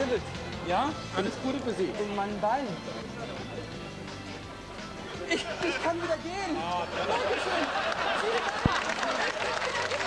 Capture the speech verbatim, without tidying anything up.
kribbelt. Ja, alles Gute für Sie. In meinen Beinen. Ich, ich kann wieder gehen. Ah, Dankeschön. Vielen Dank.